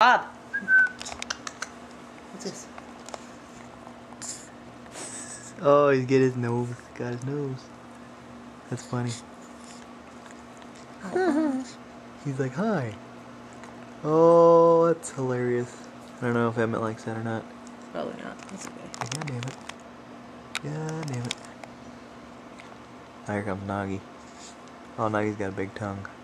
Bob! What's this? Oh, he's got his nose. Got his nose. That's funny. He's like, hi. Oh, that's hilarious. I don't know if Emmett likes that or not. Probably not. That's okay. God damn it. God damn it. Here comes Nagi. Oh, Nagi's got a big tongue.